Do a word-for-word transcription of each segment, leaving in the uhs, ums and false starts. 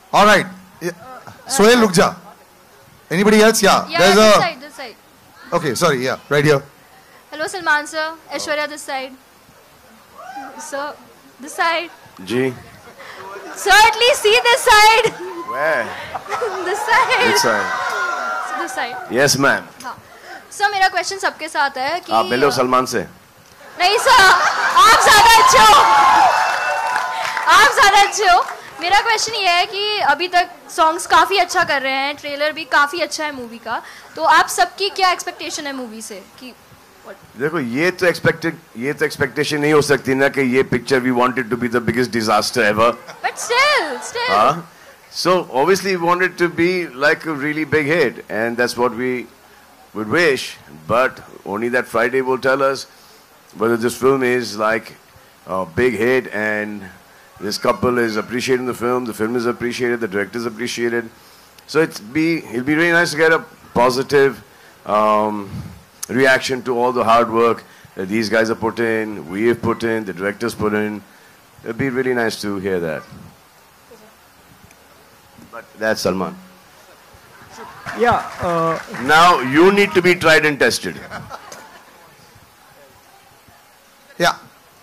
All right. Sohail, look ja. Anybody else? Yeah. Yeah, There's this a... side, this side. Okay, sorry. Yeah, right here. Hello, Salman sir. Aishwarya, this side. Sir, this side. G. Sir, at least see this side. Where? This side. This side. This side. Yes, ma'am. हाँ. Sir, मेरा question सबके साथ है कि आप मिलो सलमान से. नहीं सर, आप ज़्यादा अच्छे हो. आप ज़्यादा अच्छे हो. मेरा क्वेश्चन ये है कि अभी तक सॉन्ग्स काफ़ी अच्छा कर रहे हैं, ट्रेलर भी काफ़ी अच्छा है मूवी का, तो आप सबकी क्या एक्सपेक्टेशन है मूवी से कि देखो ये तो एक्सपेक्टेड ये तो एक्सपेक्टेशन नहीं हो सकती ना कि ये picture we wanted to be the biggest disaster ever. But still still हाँ. So obviously we wanted to be like a really big hit, and that's what we would wish. But only that Friday will tell us whether this film is like a big hit and this couple is appreciating the film, the film is appreciated, the director is appreciated. So it's be it'll be really nice to get a positive um, reaction to all the hard work that these guys have put in, we have put in, the directors put in. It'd be really nice to hear that. But that's Salman. Yeah. Uh, now you need to be tried and tested. Yeah.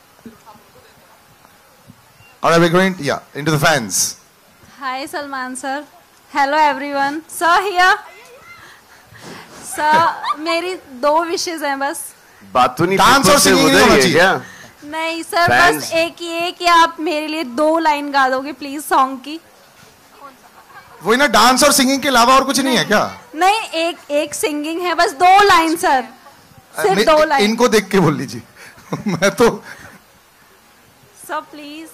All right, we're going to, yeah, into the fans. Hi, Salman sir. Hello, everyone. Sir, here. Sir, मेरी दो wishes हैं बस. बात तो नहीं. Dance और singing नहीं होना चाहिए. नहीं सर, बस एक ही एक कि आप मेरे लिए दो लाइन गा दोगे प्लीज सॉन्ग की. वही ना, डांस और सिंगिंग के अलावा और कुछ नहीं है क्या? नहीं, एक एक सिंगिंग है बस, दो लाइन सर, सिर्फ दो लाइन. इनको देख के बोल लीजिए. मैं तो सर प्लीज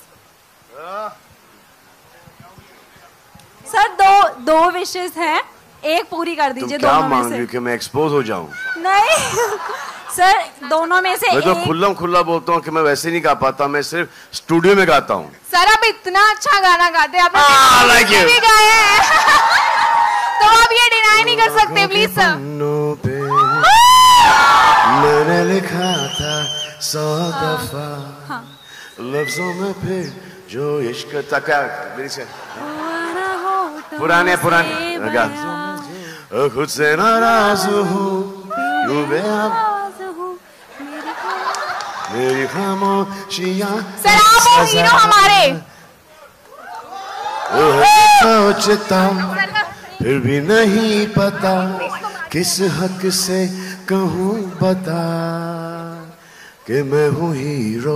सर दो दो विशेस हैं, एक पूरी कर दीजिए दोनों में से. तुम क्या मांग रही हो कि मैं एक्सपोज हो जाऊं? नहीं सर, दोनों में से मैं तो एक. खुल्लम खुल्ला बोलता हूँ कि मैं वैसे नहीं गा पाता, मैं सिर्फ स्टूडियो में गाता हूँ. सर आप इतना अच्छा गाना गाते हैं, आपने ah, like भी गाया है. तो आप ये डिनाई नहीं कर सकते प्लीज सर. मैंने लिखा था सौ दफा लफ्जों में फिर जो इश्क तक मेरी से पुराने पुराने गा खुद से नाराज हूँ यूं बेआवाज़ हूँ मेरी खामोशियाँ. सर आप हो हीरो हमारे. सोचता फिर भी नहीं पता किस हक से कहूँ बता कि मैं हूँ hero.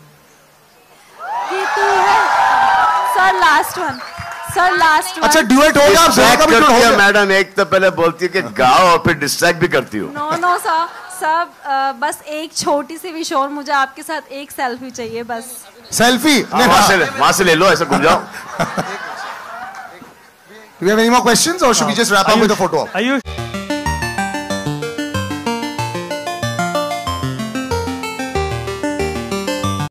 Sir last one, sir last one. अच्छा ड्यूएट होगा. डिस्ट्रैक्ट करती है मैडम, एक तो पहले बोलती है कि गाओ और फिर डिस्ट्रैक्ट भी करती हो. नो नो सर, सब बस एक छोटी सी विश और, मुझे आपके साथ एक सेल्फी चाहिए बस. सेल्फी? वहाँ से वहाँ से ले लो, ऐसा घूम जाओ. Do we have any more questions or should we just wrap up with a photo op? Are you